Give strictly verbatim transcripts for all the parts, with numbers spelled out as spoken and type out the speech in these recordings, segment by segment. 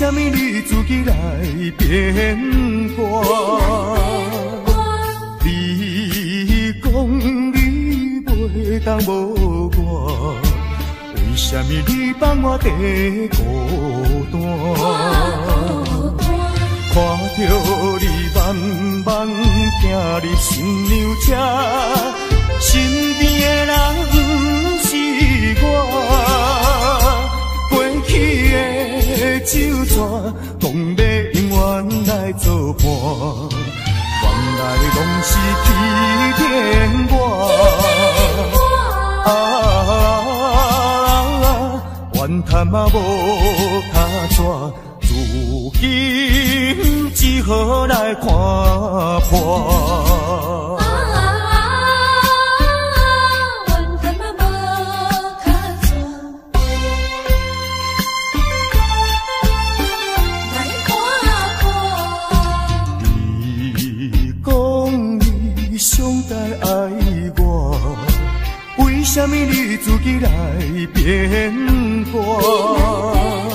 什么你自己来变卦？你讲你袂当无我，为什么你放我地孤单？看着你慢慢行入新娘车，身边的人不是我。过去的酒泉，讲要永远来作伴，原来拢是欺骗我。啊，怨叹嘛无卡纸。如今只好来看破。你讲你上该爱我，为什么你自己来变卦？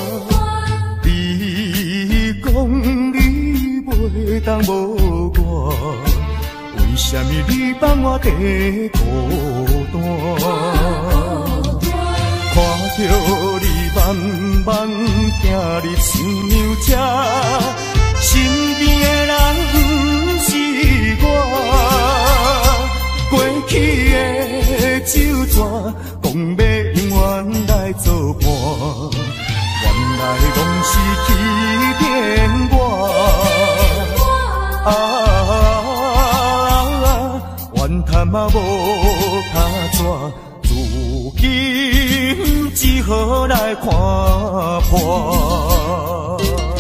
讲你袂当无我，为什么你放我地孤单？看着你慢慢行入新娘车，身边的人不是我。过去的酒泉，讲要永远来作伴。原来拢是欺骗我，啊，怨叹嘛无卡纸，如今只好来看破。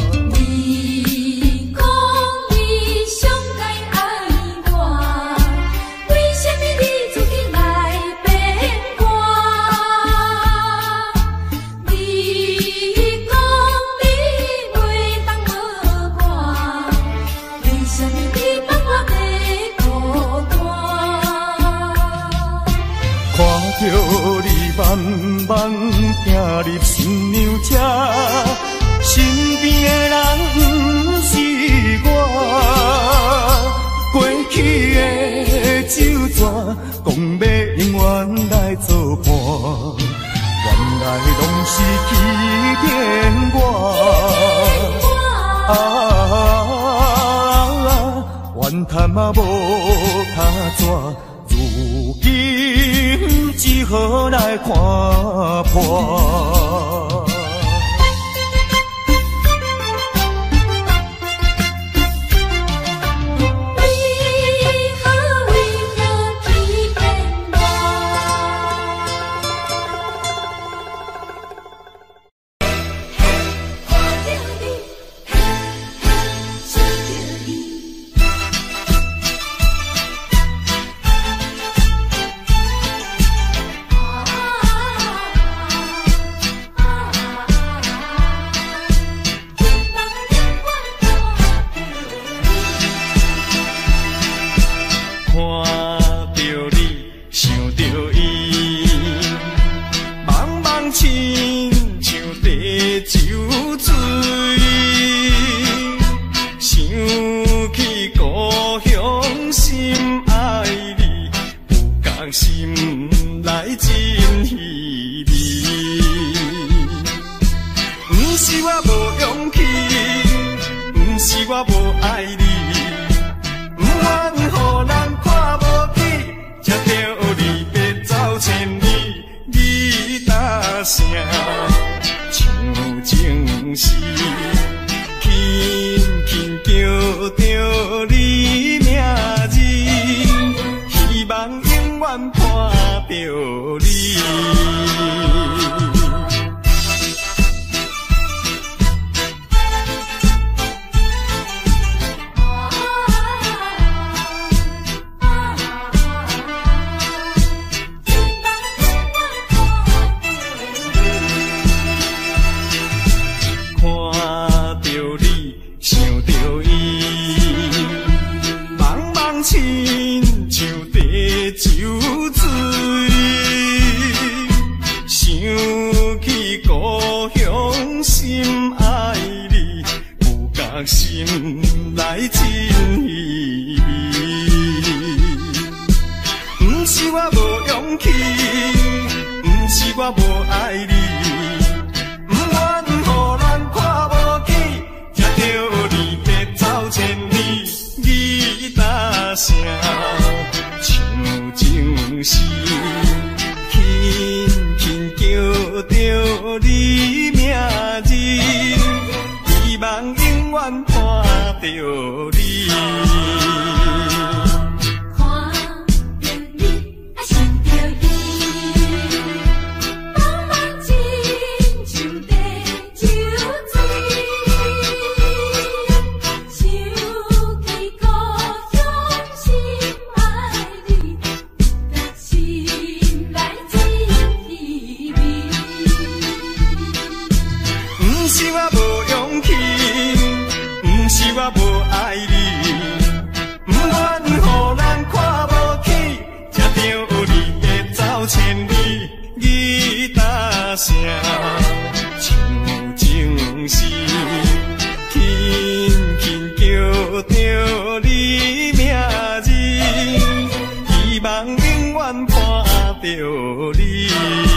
着你慢慢行入新娘车，身边的人不是我。过去的酒泉，讲要永远来作伴，原来拢是欺骗我。啊，怨叹嘛无卡纸。如今只好来看破。 看勇气，不是我无爱你，不愿予咱看无起，才着离别走千里，你答声唱情诗，轻轻叫着你名字，希望永远看着你。我无爱你，不愿予咱看无起，才着离别走千里。你答声唱情诗，轻轻叫着你名字，希望永远看着你。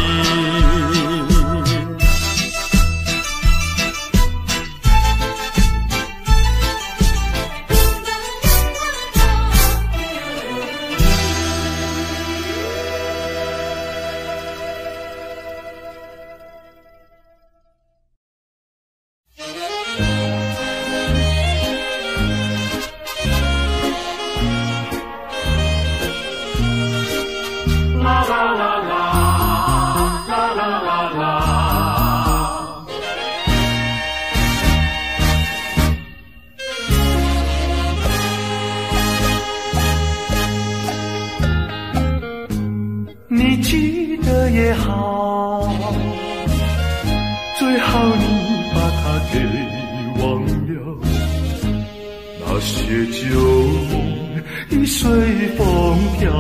你记得也好，最好你把它给忘了，那些旧梦已随风飘。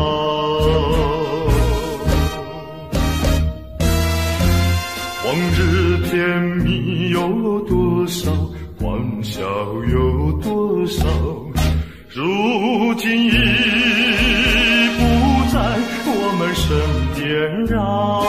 往日甜蜜有多少，欢笑有多少，如今已不在我们身边啊。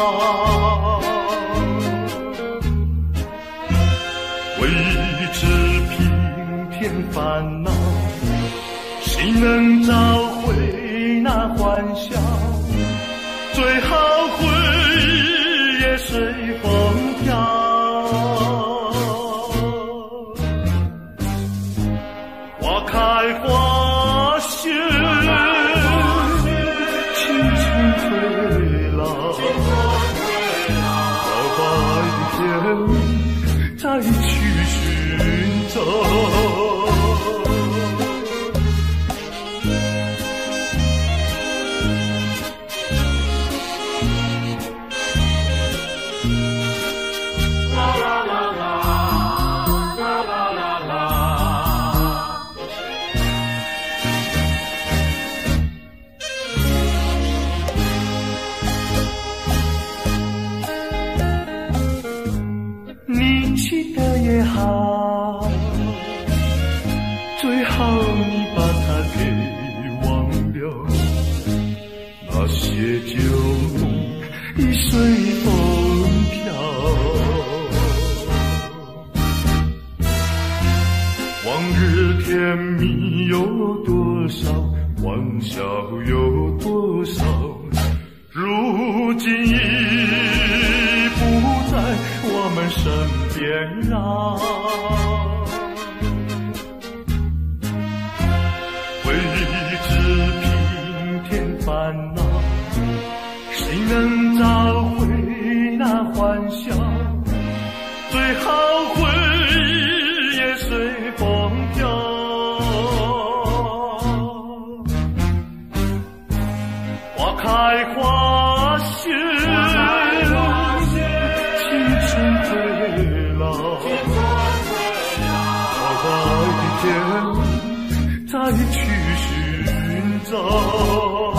为知平添烦恼，谁能找回那欢笑？最好回忆也随风飘。花开花谢，青春退老，到白天再去寻找。你记得也好，最好你把它给忘了，那些旧梦已随风飘。往日甜蜜有多少，欢笑有多少，如今已不在我们身边啊。为知平添烦恼，谁能找回那欢笑？最好回忆也随风飘。花开花谢，青春退老，到白天再去寻找。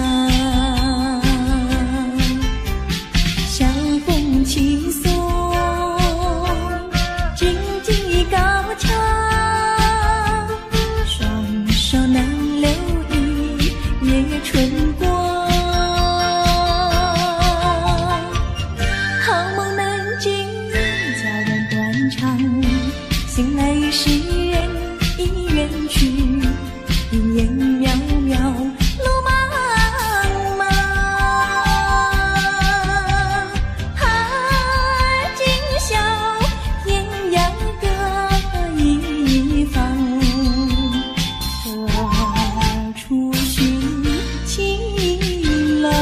小风起送，荆棘高唱，双手难留一夜春光。好梦难尽，悄然断肠，醒来已是人已远去，云烟渺渺，路茫茫。而今宵，天涯各一方，何处寻情郎？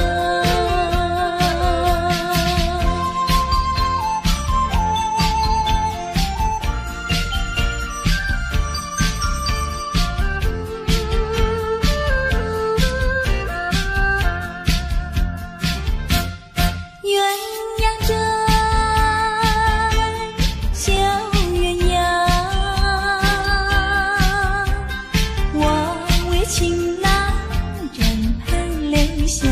鸳鸯枕，小鸳鸯，望为情郎枕畔留香。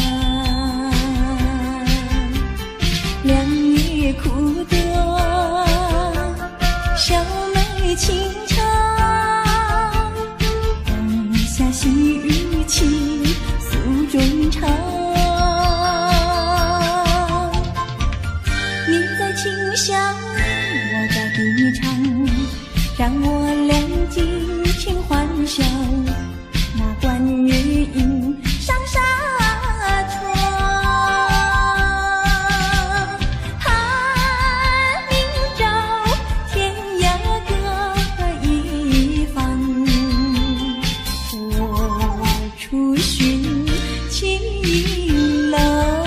两月苦短，小妹情长，冬夏细雨起，诉衷肠。你在清香，我在低唱，让我俩尽情欢笑。那关月影上纱窗，寒明照，天涯各一方，何处寻情郎？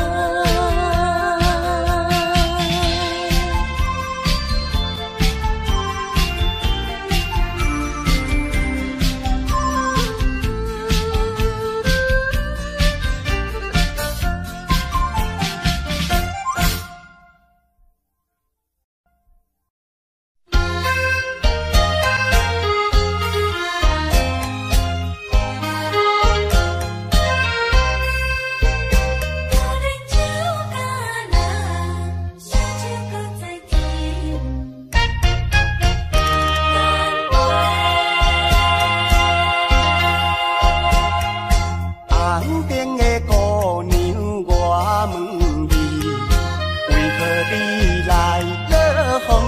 红灯的姑娘，我问你，为何你来落风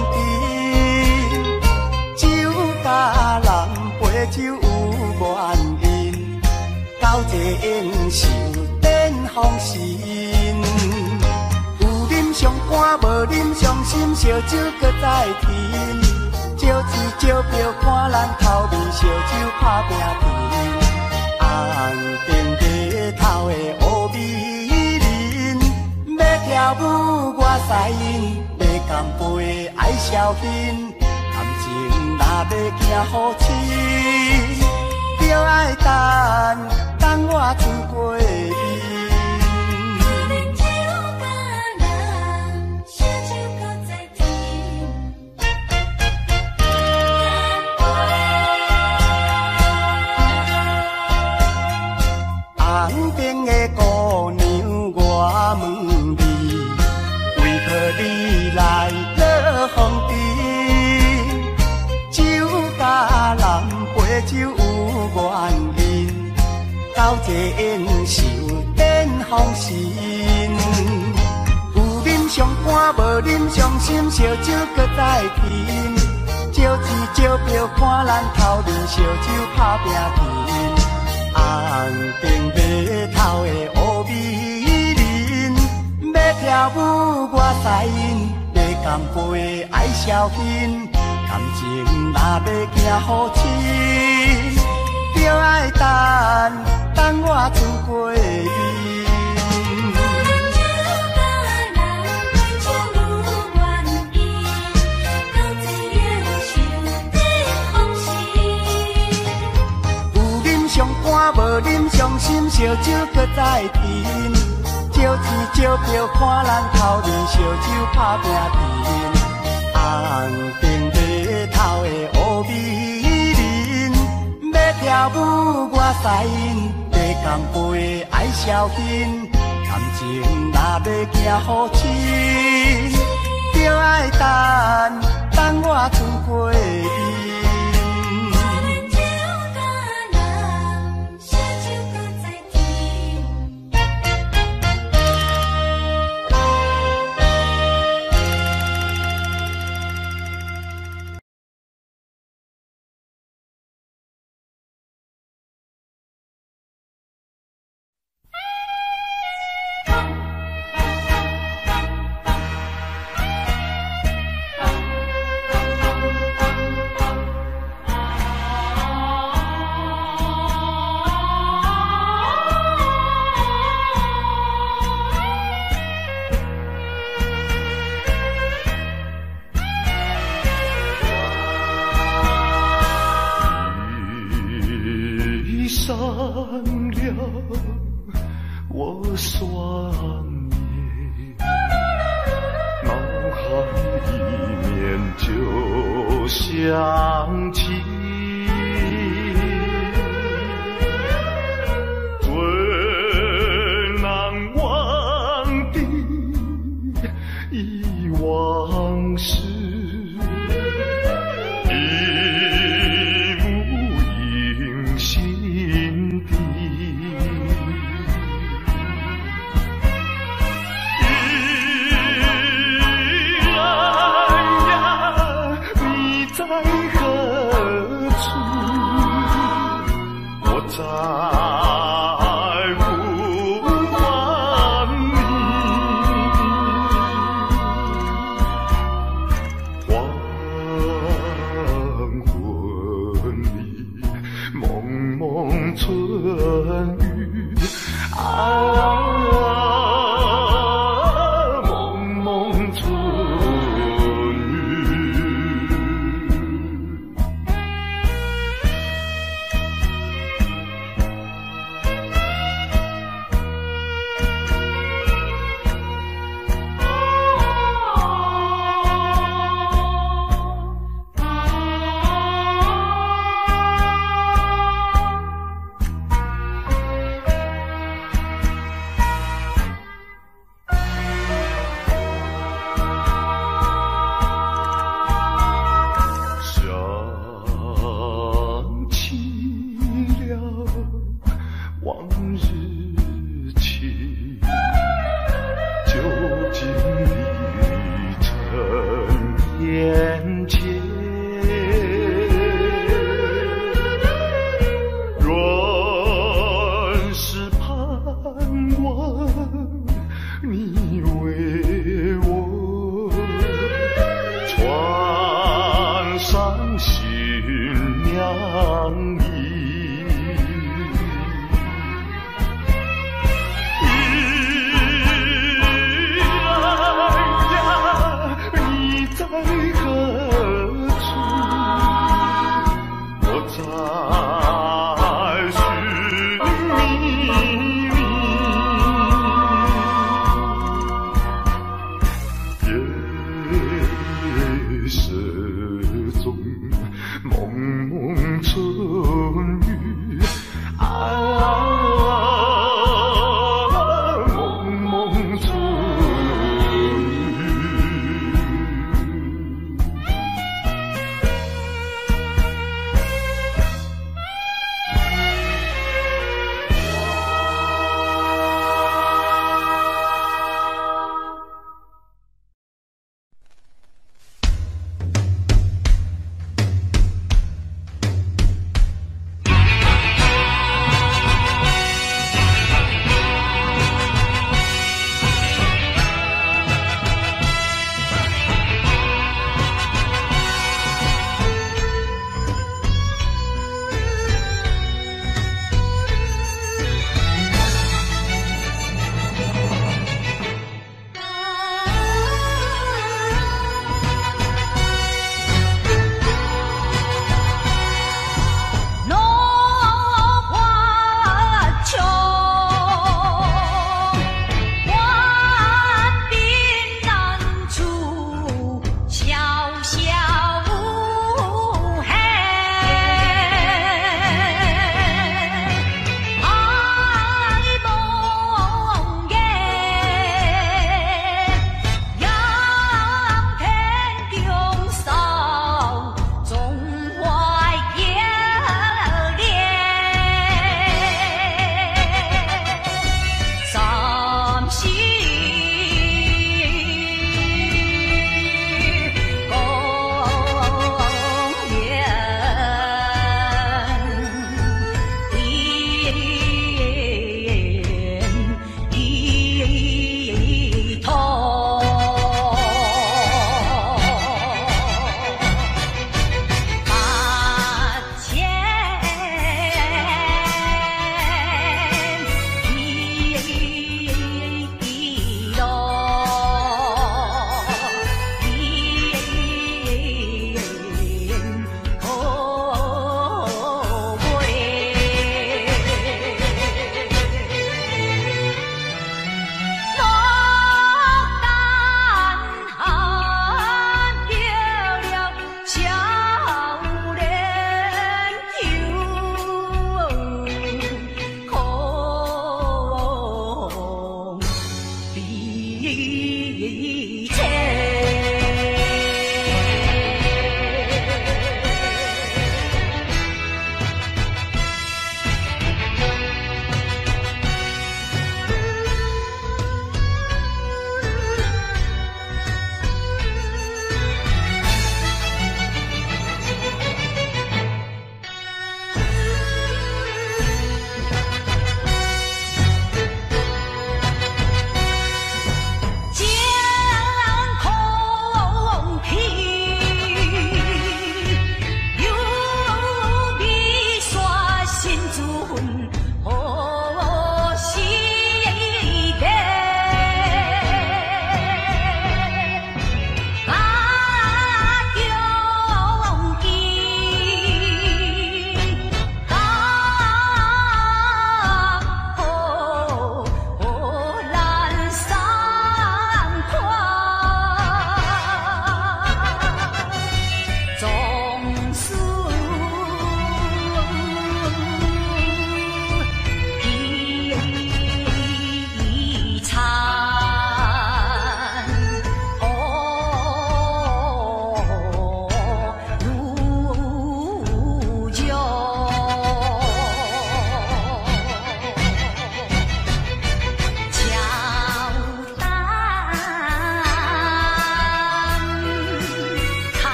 尘？酒甲人陪酒有原因，到这应受点风神。有啉上肝，无啉上心，烧酒搁再甜。招钱招票看咱头面，烧酒拍拼甜。红灯街头的乌美人，要跳舞我使因，要干杯爱消遣。感情若要行好深，就爱等等我出过面。红灯的姑娘，我问你，为何你来落风尘？酒甲人陪酒有原因，到这应受点风神。有啉上肝，无啉上心，烧酒搁再甜。招钱招票看咱头面，烧酒拍拼甜。红灯街头的乌美人，要跳舞我使因，要干杯爱消遣。感情若要行好深，就爱等等我出过面。上肝无啉上心，烧酒搁再甜。招钱招票看咱头面，烧酒拍拼甜。红灯街头的乌美人，要跳舞我使因，要同陪爱小心，感情若要行好亲，就爱等等我春过意。 我算你，脑海里面就想起最难忘的忆往事，一幕映心底。在何处？我在呼唤你，黄昏里蒙蒙春雨啊。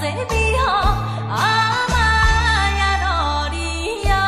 作美好阿妈呀路里呀。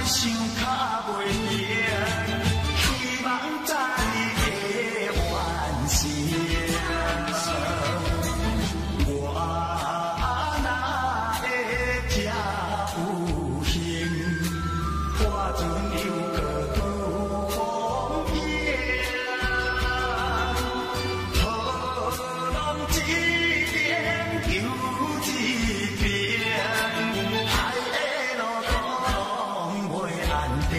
想较袂赢，希望早日会完成。我若会吃有幸，我船又搁拄风影，好浪一边游一边，海的路途拢袂安定。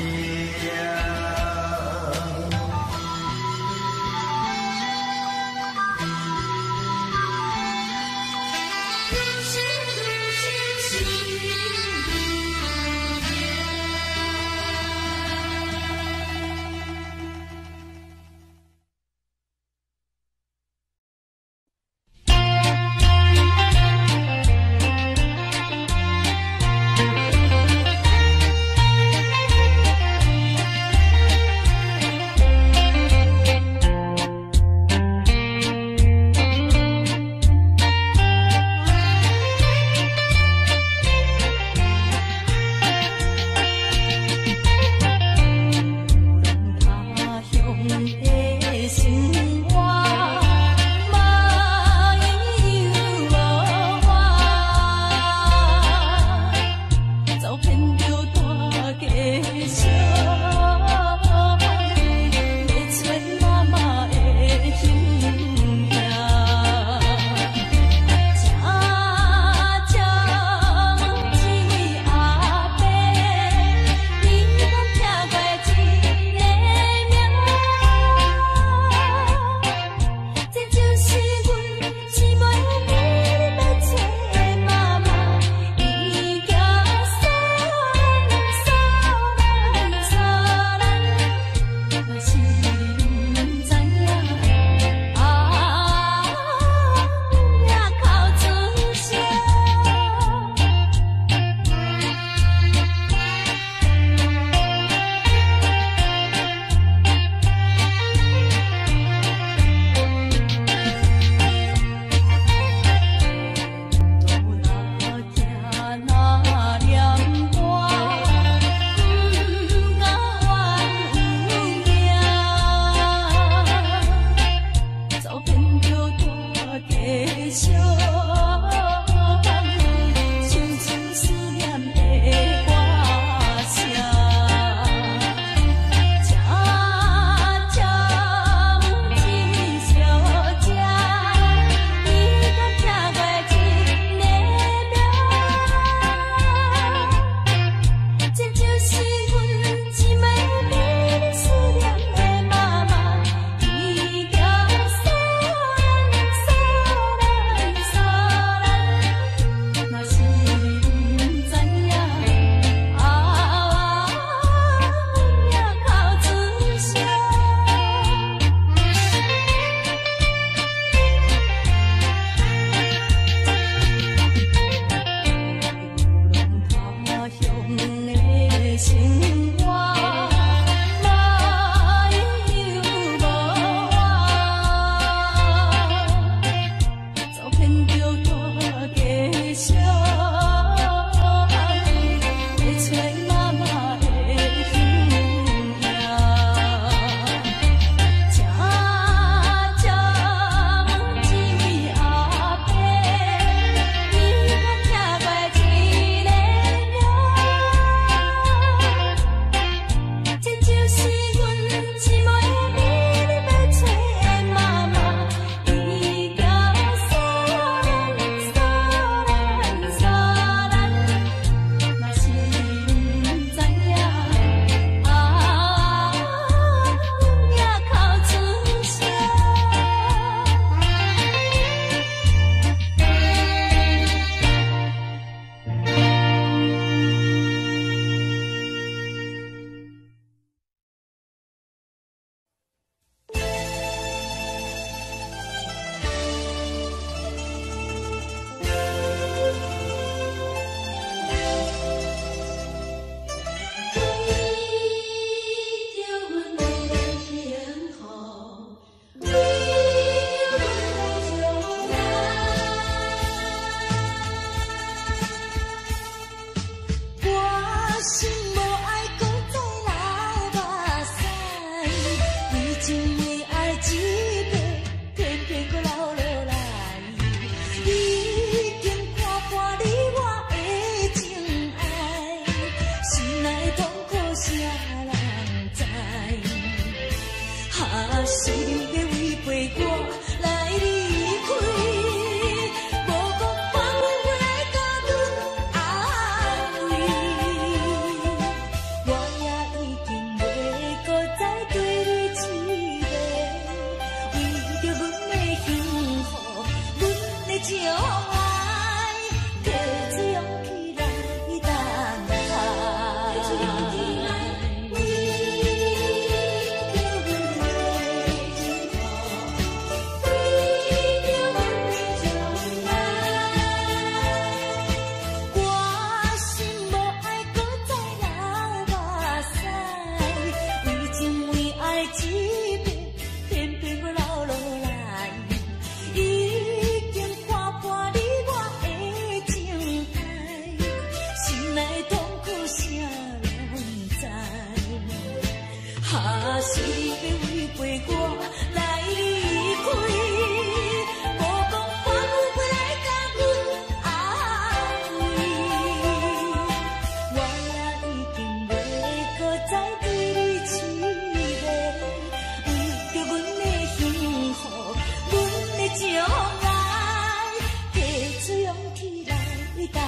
哈是要违背我来离开，无讲半句话来甲阮安慰，我也已经袂搁再对你痴迷，为着阮的幸福，阮的将来，提出勇气来等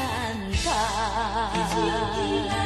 待。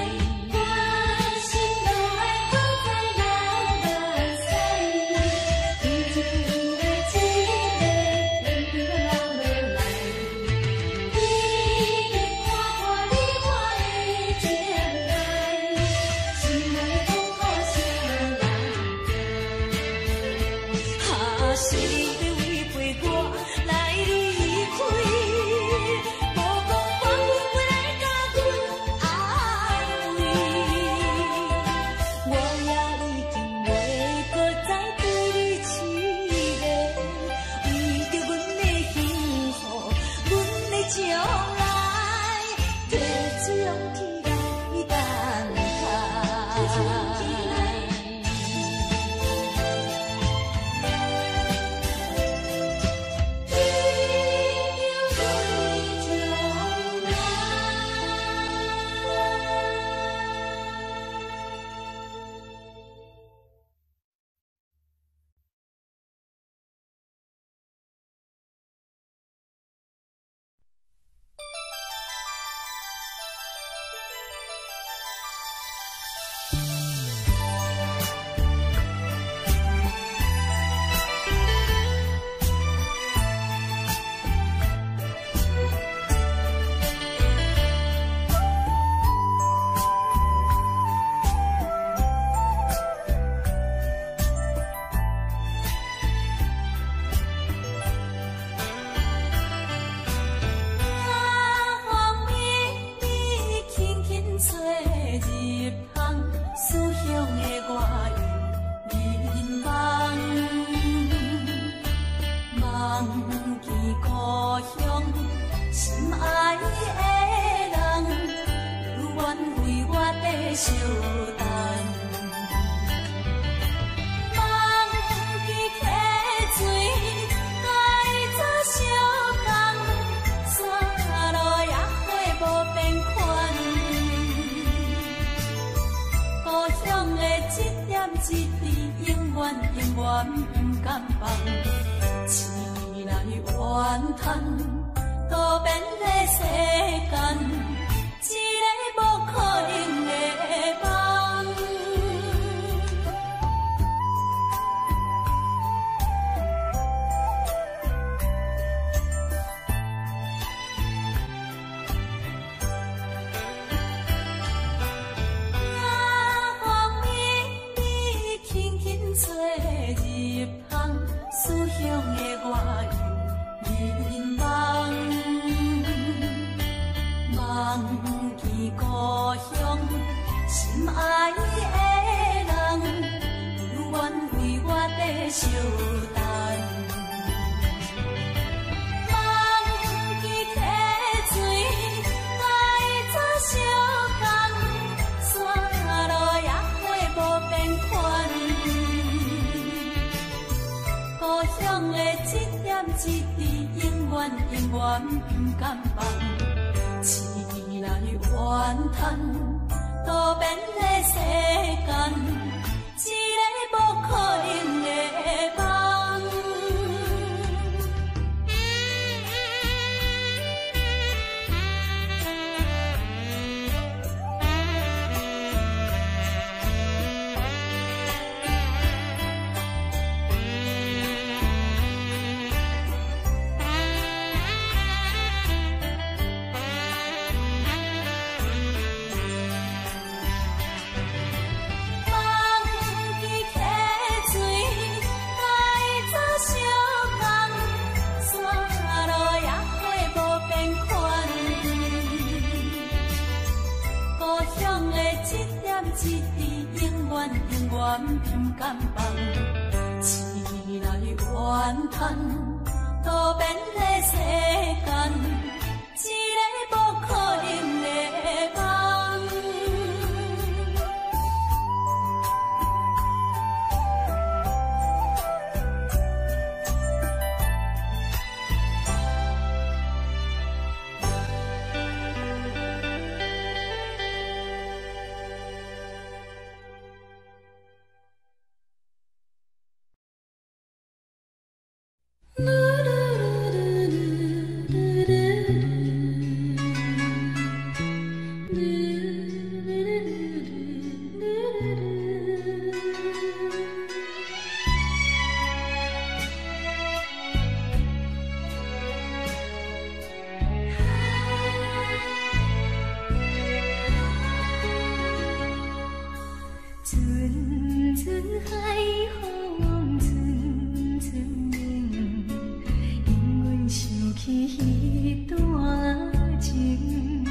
阵阵海风，阵阵冷，因阮想起彼段情，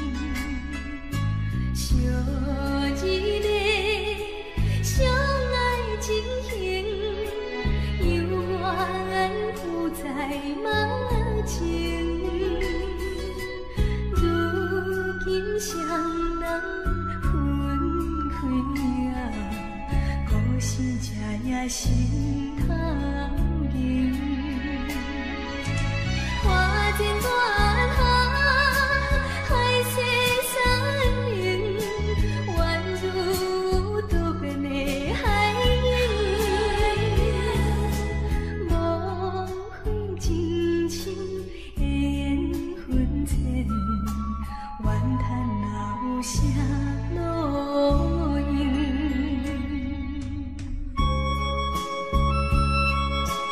相依恋，相爱真情，犹原浮在目前。如今双人分开啊，故事才也心头硬。花间断霞，海誓山盟，宛如多变的海鹰。无悔情深，缘分浅，怨叹老舍路用。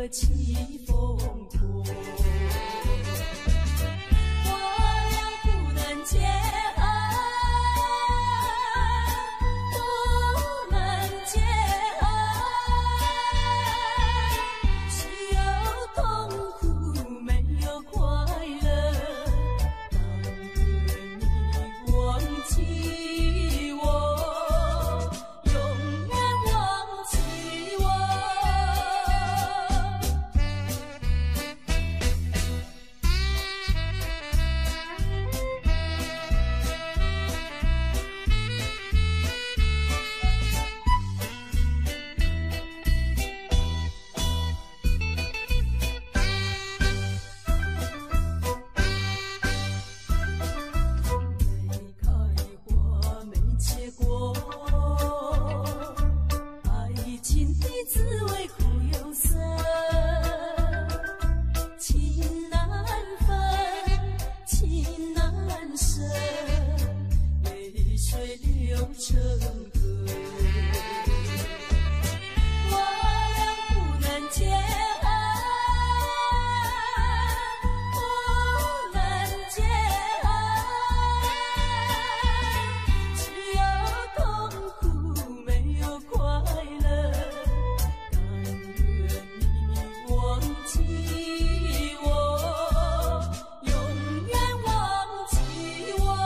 得起风波。我俩不能结合，不能结合，只有痛苦没有快乐。但愿你忘记我，永远忘记我。没开花没结果，爱情的滋味苦又涩，情难分，情难舍，泪水流成河。我俩不能结合，不能结合，只有痛苦没有快乐。但愿你忘记我，永远忘记我。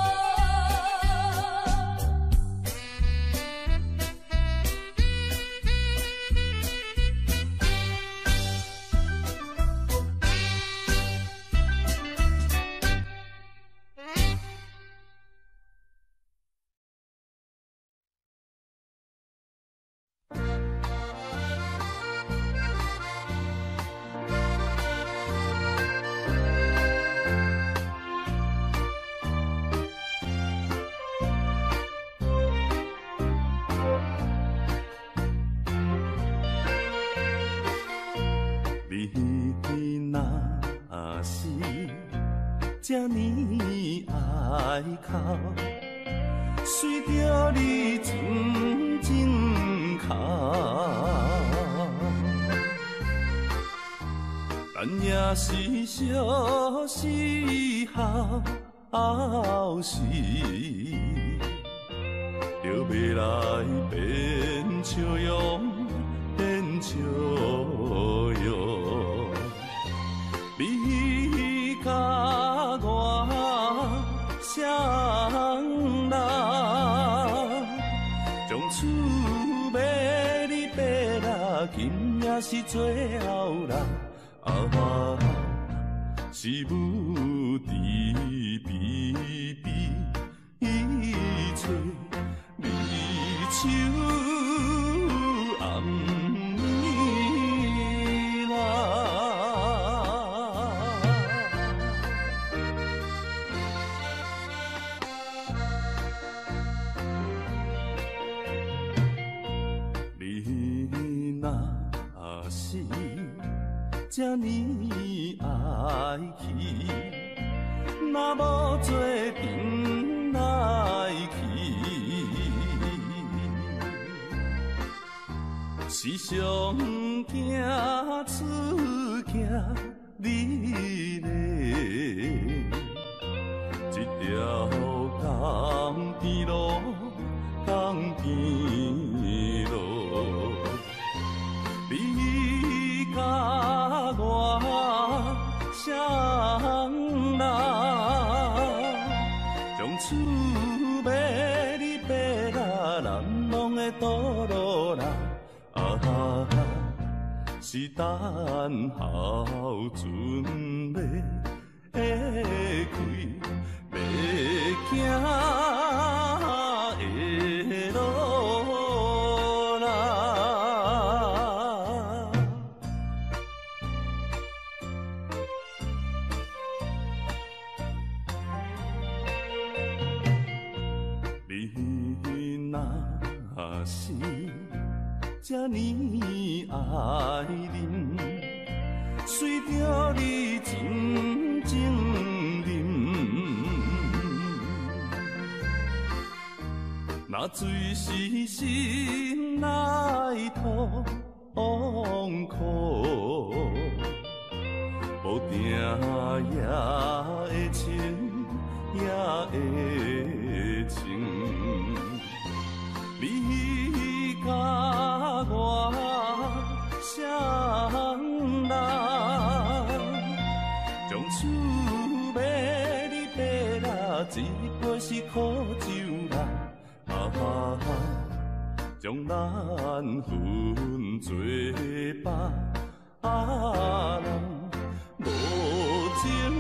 你若是这呢爱哭，随着你静静哭，咱也是相思后时，就要来变笑容，变笑容。你甲我双人，从厝尾你爬啦，今也是最后人。啊，是母慈悲悲，伊找离愁暗暝啦。你若是这呢爱去，若无做阵来去，时常惊出惊你嘞，一条江边路，江边路。你甲我双人，从厝尾你爬啦，咱拢会倒落来。啊，是等候船要会开，要行的路啦。你若是这呢爱人，随着你静静饮，若水是心来吐， 往苦，无定也会情，也会情。你甲我双人，将手要你白啦，一杯是苦酒啦，啊，将咱分做别人无情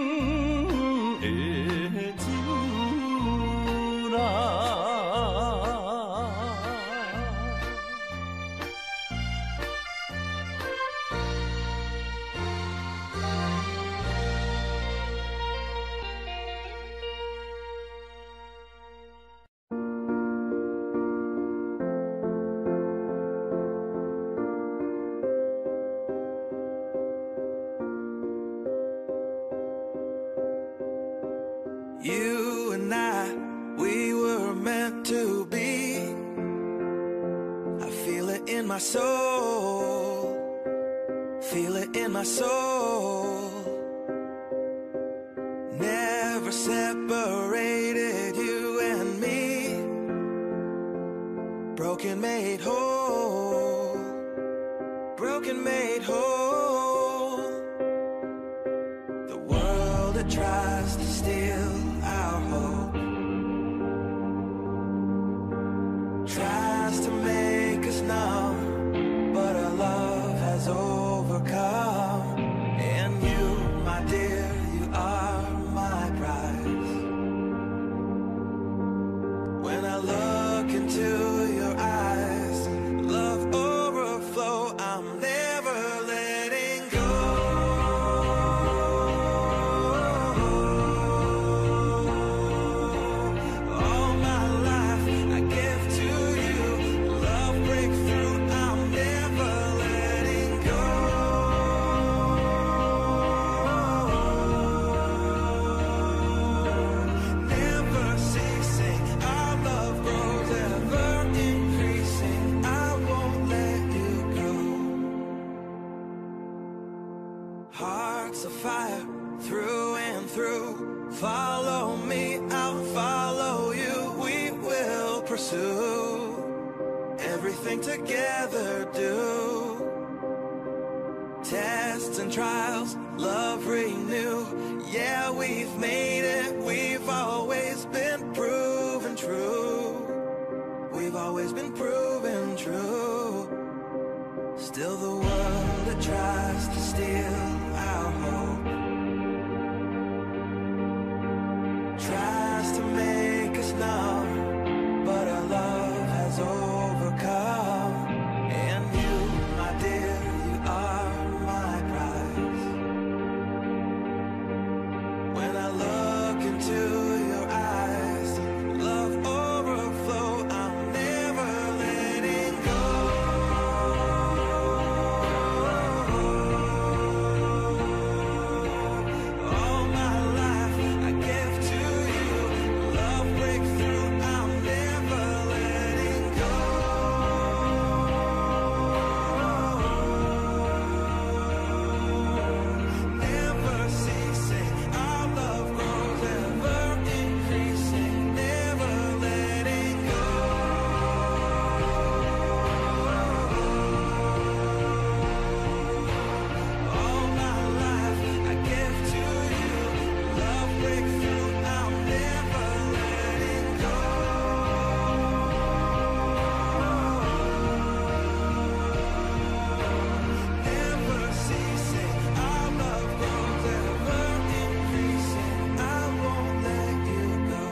的酒啦。 You and I, we were meant to be. I feel it in my soul, feel it in my soul. Never separated, you and me. Broken made whole, broken made whole. The world that tries to steal our hope, tries to make us numb, but our love has overcome. And you, my dear, you are my prize. When I look into your eyes, love overflow, I'm never letting go. Follow me, I'll follow you. We will pursue everything together, do tests and trials, love renew. Yeah, we've made it, we've always been proven true. We've always been proven true. Still the world that tries to steal our hope, tries to make us numb, but our love has overcome. And you, my dear, you are my prize. When I look into your eyes, love overflow, I'm never letting go. All my life I give to you, love breakthrough, I'm never letting go. Never ceasing, our love grows, ever increasing, never letting go. All my life I give to you, love breakthrough, I'm never letting go. Never ceasing, our love grows, ever increasing, I won't let you go.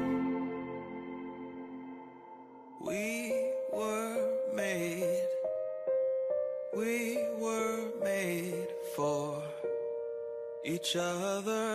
We were made, we were made for each other.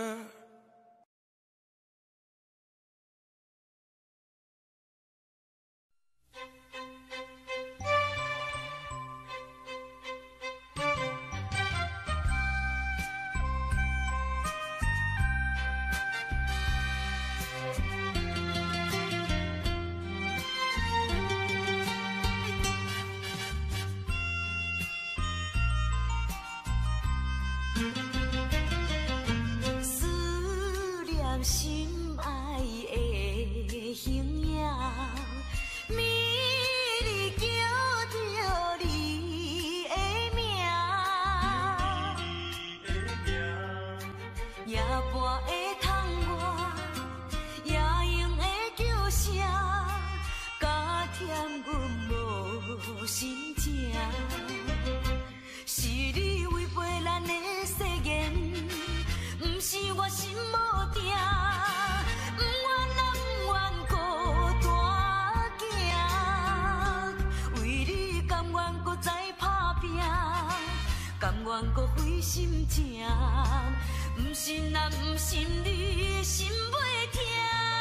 甜阮无心情，是你违背咱的誓言，不是我心无定，不愿啊不愿孤单行，为你甘愿搁再打拼，甘愿搁费心情，不信啊不信你心袂痛。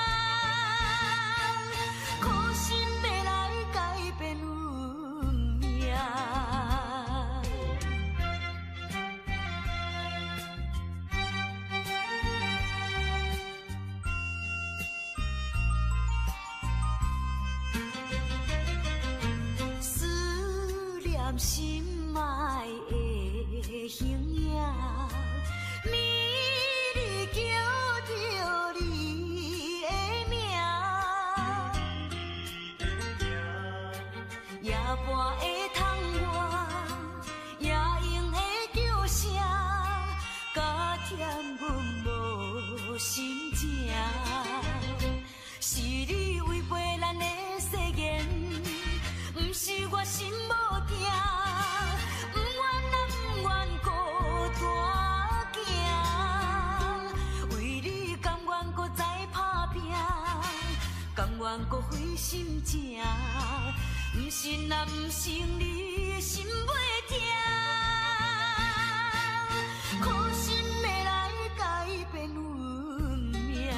心爱的形影，美丽叫着你的名，夜半的窗外，夜莺的叫声，加添阮无心情。是你违背咱的誓言，不是我心无定。甘愿搁费心情，不信啊不信你心袂痛，苦心要来改变运命。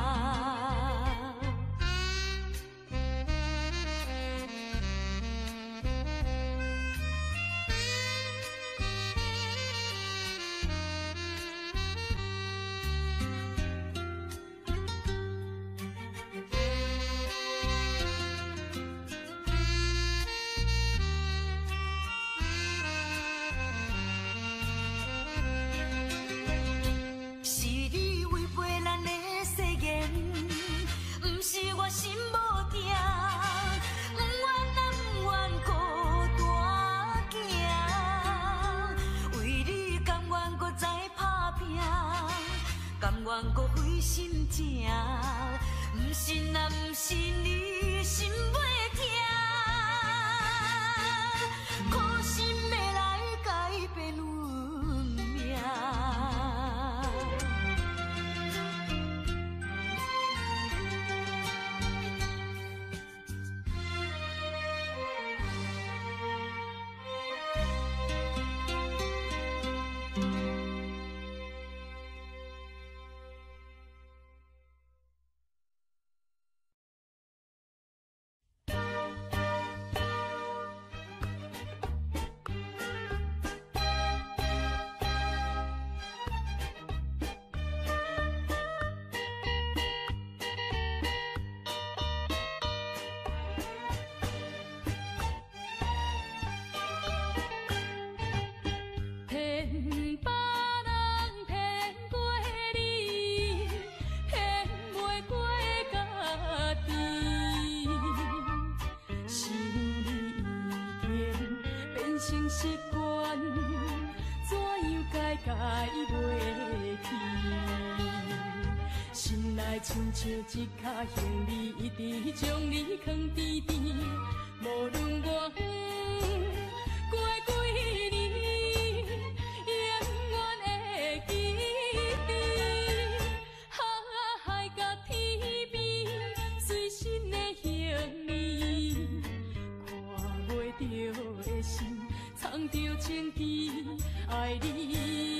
甘愿搁费心情，不信啊不信你心袂痛，苦心要来改变运命。亲像一脚行李，一直将你放甜甜，无论我远过几年，永远会记得。海海甲天边，随身的行李，看袂着的心，藏着情记，爱你。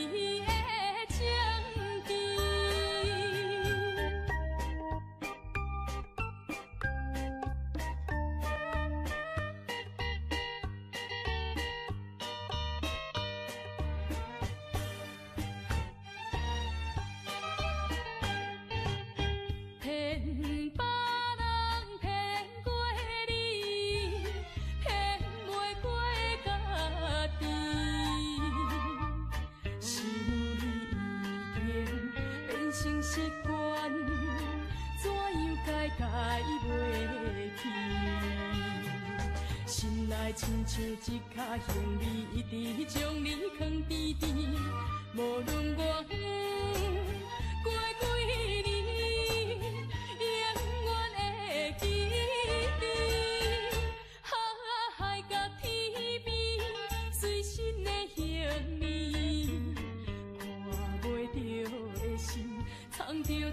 亲像一脚行李，一直将你放甜甜，无论我远过几年，永远会记得。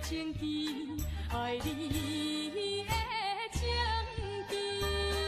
情义，爱你的情义。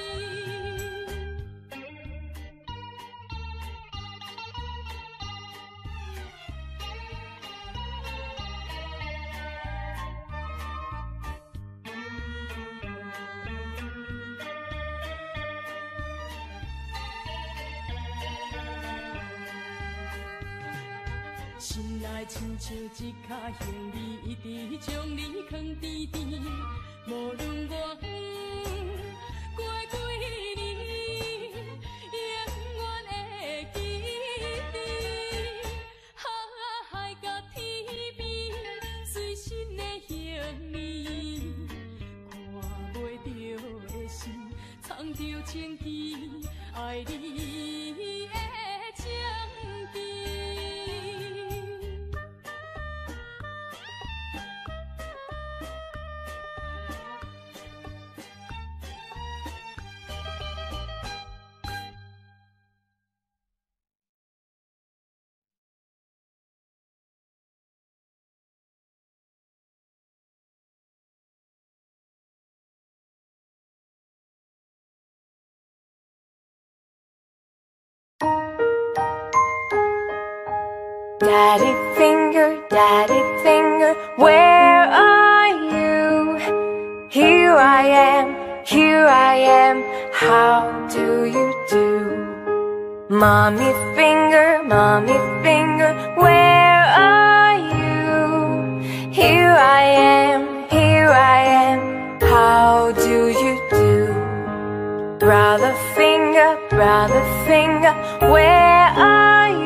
心内亲像一脚行李，一直将你藏甜甜。无论我远过几年，永远会记你。海海甲天边，随身的行李，看袂着的心，藏着情义，爱你的情义。Daddy finger, daddy finger, where are you? Here I am, here I am, how do you do? Mommy finger, mommy finger, where are you? Here I am, here I am, how do you do? Brother finger, brother finger, where are you?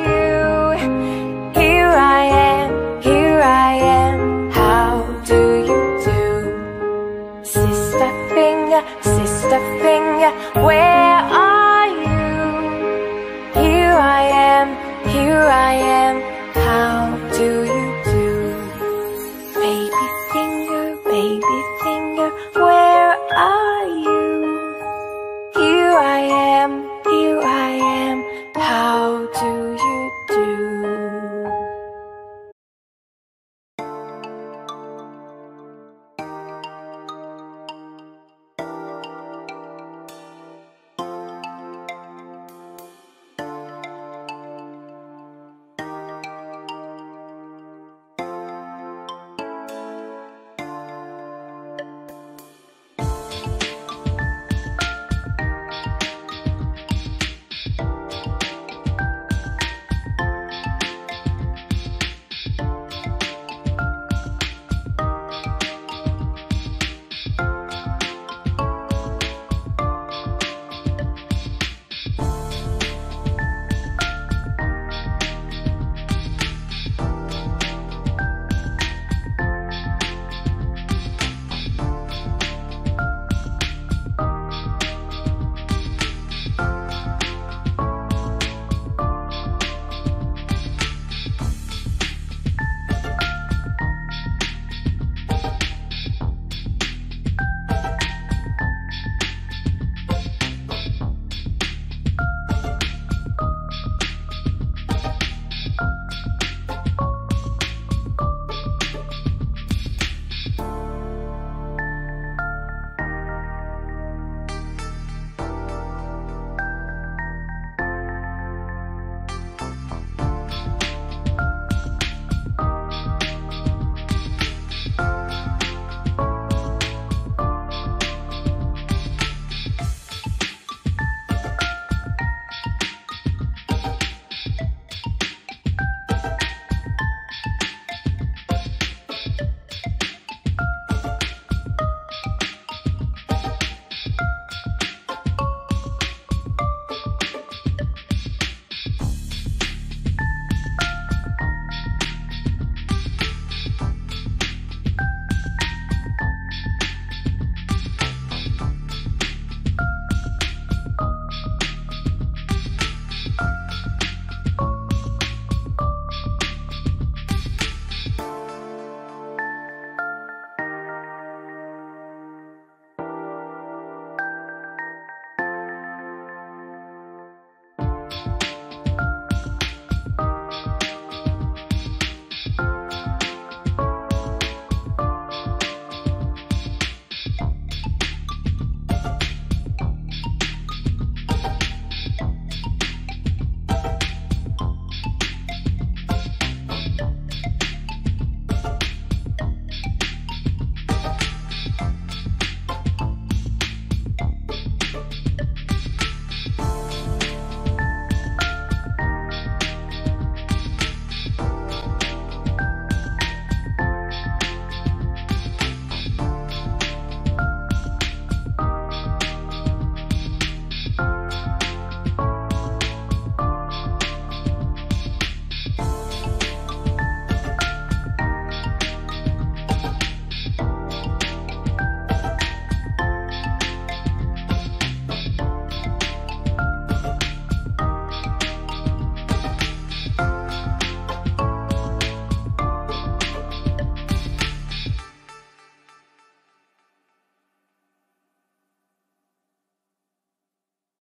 Here I am, here I am, how do you do? Sister finger, sister finger, where